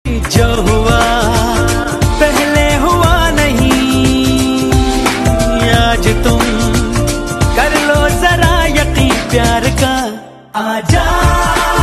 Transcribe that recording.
जो हुआ पहले हुआ नहीं, आज तुम कर लो जरा यकीन प्यार का। आजा